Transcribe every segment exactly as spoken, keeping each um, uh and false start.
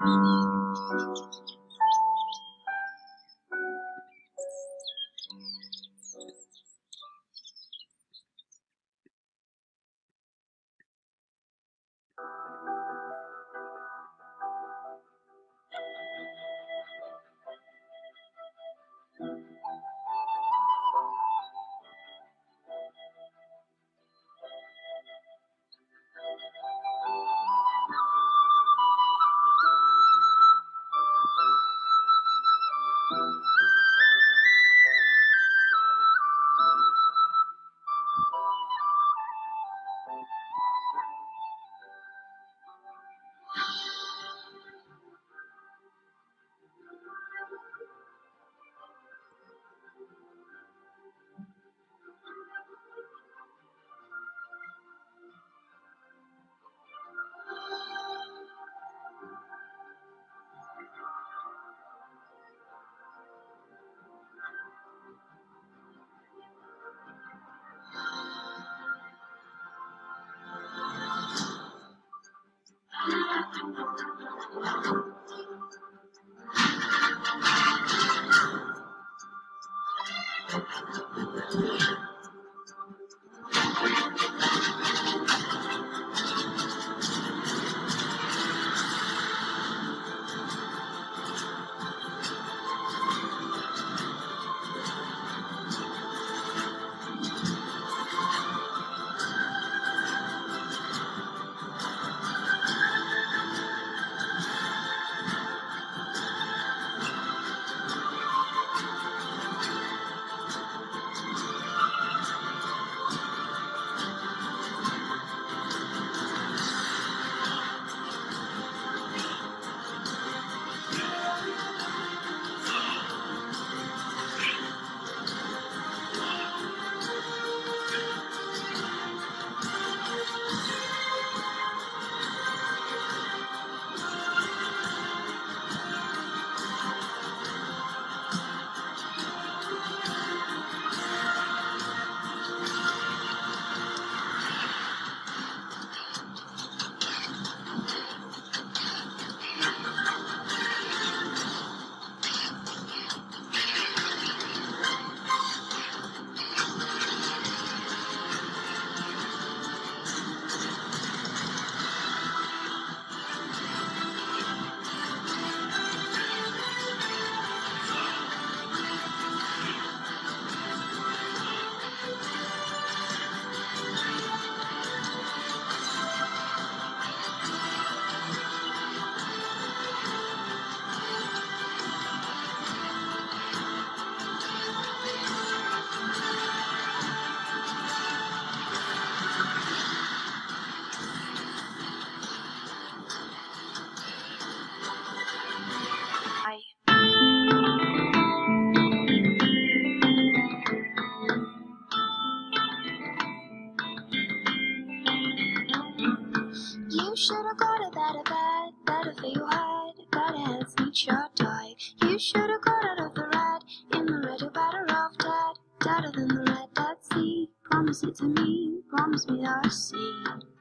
You should have got a better bed, better for your head, better heads meet your tie. You should have got out of the red, in the red you're better off dead, deader than the red Dead Sea. Promise it to me, promise me I'll see.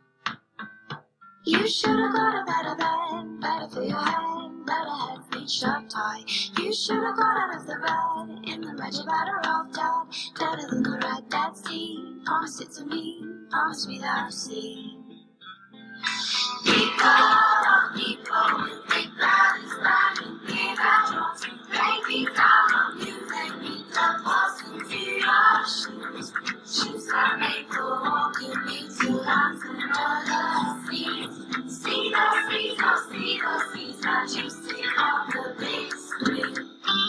You should have got a better bed, better for your head, better heads meet your tie. You should have got out of the red, in the red you're better off dead, deader than the red Dead Sea. Promise it to me, promise me that I'll see. People, oh people, who think that is bad and be that wrong. They be down on you, they need the pulse into your shoes. Shoes that made for walking into lands and other seas. See those seas, oh see those seas that you see on the big screen.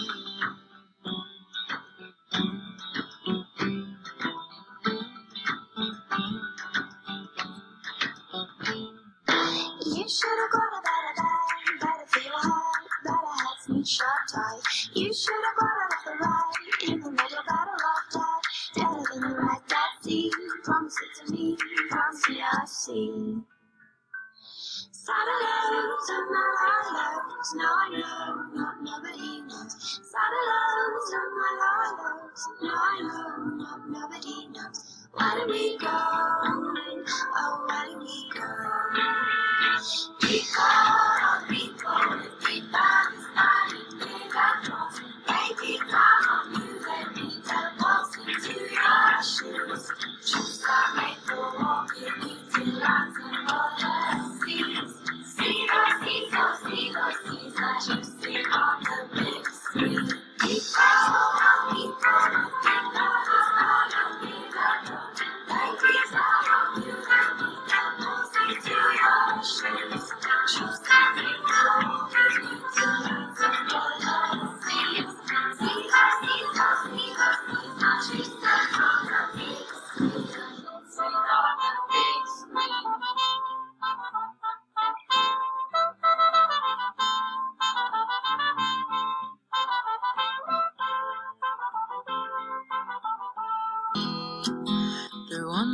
You should have got a better bed, better for your head, better heads meet your tie. You should have got out of the red, in the middle better off dead, deader than the red Dead Sea. Promise it to me, promise me I'll see. Satellites and my lilacs, now I know, not nobody knows. Satellites and my lilacs, now I know, not nobody knows. Where do we go? Oh, where do we go? People, oh people,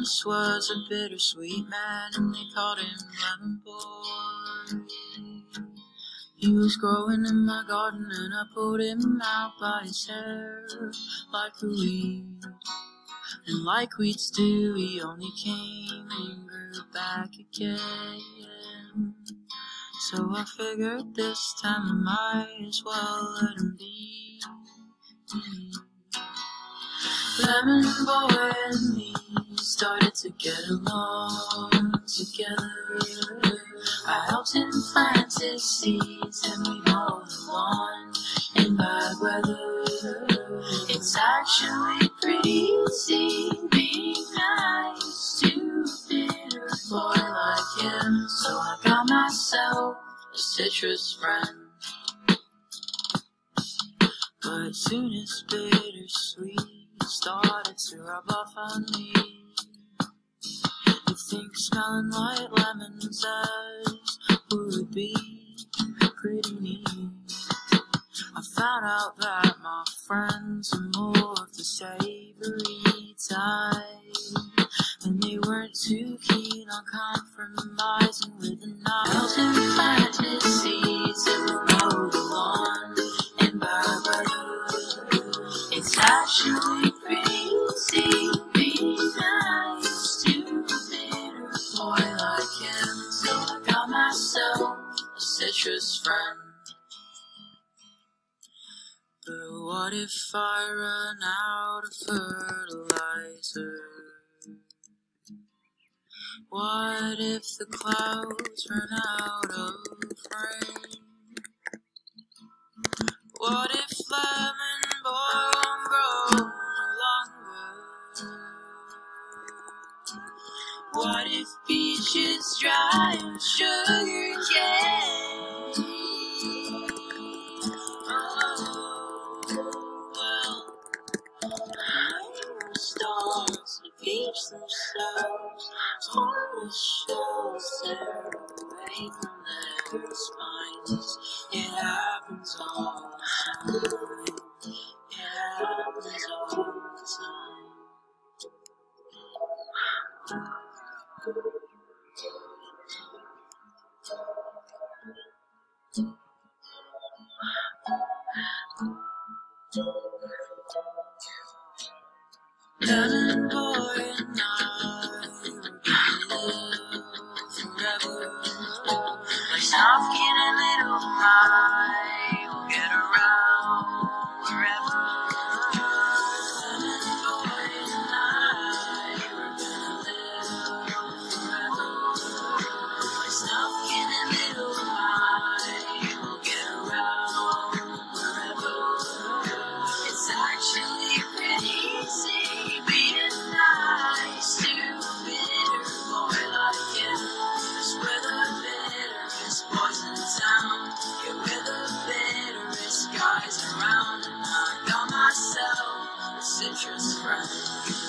once was a bittersweet man, and they called him Lemon Boy. He was growing in my garden, and I pulled him out by his hair like a weed. And like weeds do, he only came and grew back again. So I figured this time I might as well let him be. Lemon Boy and me started to get along together. I helped him plant his seeds, and we mowed the lawn in bad weather. It's actually pretty easy being nice to a bitter boy like him. So I got myself a citrus friend. But soon as bittersweet started to rub off on me, you'd think smelling like lemon zest would be pretty neat. I found out that my friends are more of the savory type, and they weren't too keen on compromising with the knives and plant his seeds and mow the lawn in bad weather. It's actually pretty easy being nice to a bitter boy like him. So I got myself a citrus friend. But what if I run out of fertilizer? What if the clouds run out of rain? What if Lemon Boy won't grow no longer? What if beaches dry and sugar cane? Stars the beach themselves, torn shells tear away from their spines. It happens all the time. It happens all the time. Lemon Boy and I were gonna live forever. Like Snufkin and Little Mike, we'll get around wherever. Lemon Boy and I were gonna live forever. Like Snufkin and Little Mike, we'll get around wherever. It's actually pretty easy being nice to a bitter boy like him. Cause we're the bitterest boys in town. Yeah, we're the bitterest guys around. And I got myself a citrus friend.